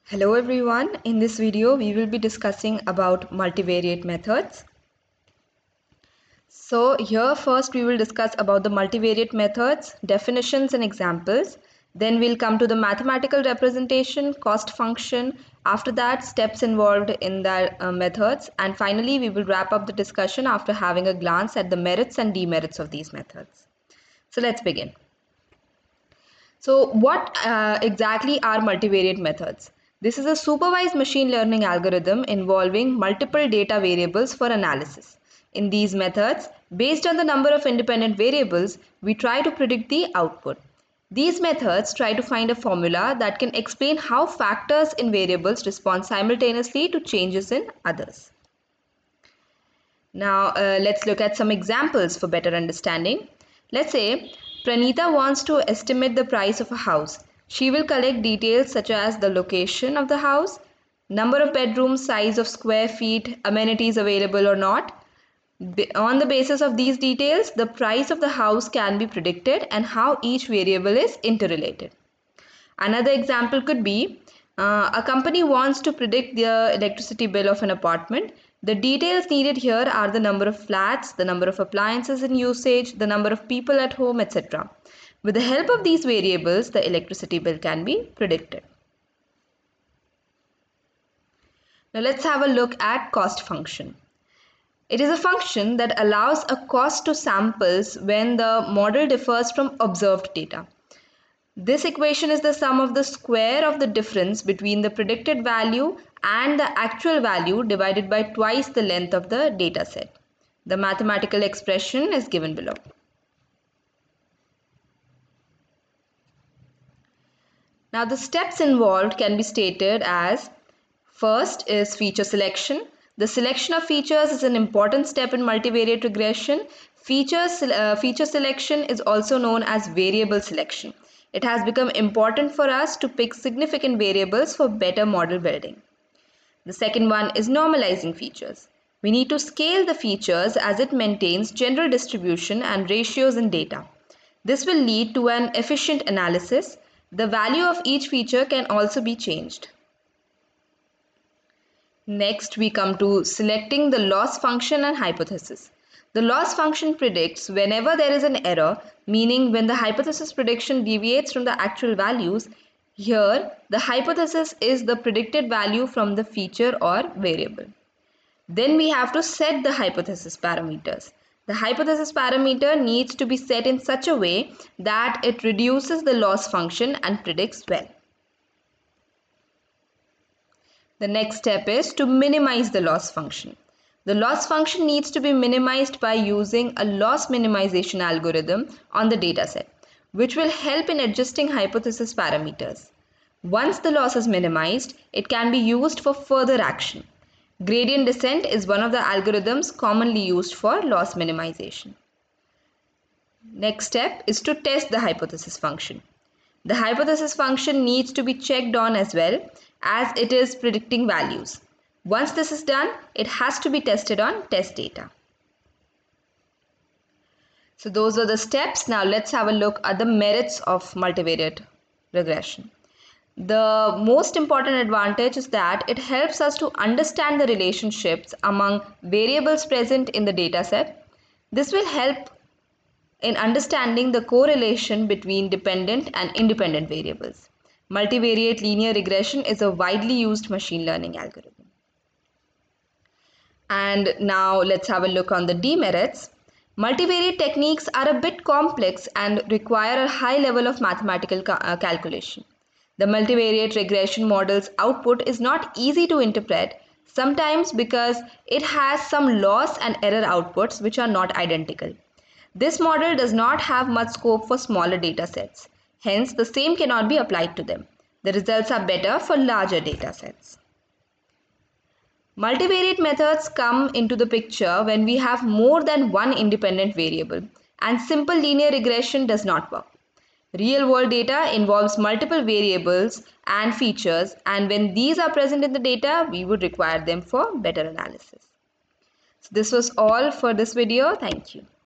Hello everyone, in this video we will be discussing about multivariate methods. So here first we will discuss about the multivariate methods, definitions and examples. Then we'll come to the mathematical representation, cost function, after that steps involved in the methods, and finally we will wrap up the discussion after having a glance at the merits and demerits of these methods. So let's begin. So what exactly are multivariate methods? This is a supervised machine learning algorithm involving multiple data variables for analysis. In these methods, based on the number of independent variables, we try to predict the output. These methods try to find a formula that can explain how factors in variables respond simultaneously to changes in others. Now let's look at some examples for better understanding. Let's say Pranita wants to estimate the price of a house. She will collect details such as the location of the house, number of bedrooms, size of square feet, amenities available or not. On the basis of these details, the price of the house can be predicted and how each variable is interrelated. Another example could be a company wants to predict the electricity bill of an apartment. The details needed here are the number of flats, the number of appliances in usage, the number of people at home, etc. With the help of these variables, the electricity bill can be predicted. Now let's have a look at cost function. It is a function that allows a cost to samples when the model differs from observed data. This equation is the sum of the square of the difference between the predicted value and the actual value divided by twice the length of the data set. The mathematical expression is given below. Now the steps involved can be stated as: first is feature selection. The selection of features is an important step in multivariate regression. Feature selection is also known as variable selection. It has become important for us to pick significant variables for better model building. The second one is normalizing features. We need to scale the features as it maintains general distribution and ratios in data. This will lead to an efficient analysis. The value of each feature can also be changed. Next, we come to selecting the loss function and hypothesis. The loss function predicts whenever there is an error, meaning when the hypothesis prediction deviates from the actual values. Here, the hypothesis is the predicted value from the feature or variable. Then we have to set the hypothesis parameters. The hypothesis parameter needs to be set in such a way that it reduces the loss function and predicts well. The next step is to minimize the loss function. The loss function needs to be minimized by using a loss minimization algorithm on the dataset, which will help in adjusting hypothesis parameters. Once the loss is minimized, it can be used for further action. Gradient descent is one of the algorithms commonly used for loss minimization. Next step is to test the hypothesis function. The hypothesis function needs to be checked on as well, as it is predicting values. Once this is done, it has to be tested on test data. So those are the steps. Now let's have a look at the merits of multivariate regression. The most important advantage is that it helps us to understand the relationships among variables present in the dataset. This will help in understanding the correlation between dependent and independent variables. Multivariate linear regression is a widely used machine learning algorithm. And now let's have a look on the demerits. Multivariate techniques are a bit complex and require a high level of mathematical calculation. The multivariate regression model's output is not easy to interpret, sometimes because it has some loss and error outputs which are not identical. This model does not have much scope for smaller data sets. Hence, the same cannot be applied to them. The results are better for larger data sets. Multivariate methods come into the picture when we have more than one independent variable, and simple linear regression does not work. Real-world data involves multiple variables and features, and when these are present in the data, we would require them for better analysis. So this was all for this video. Thank you.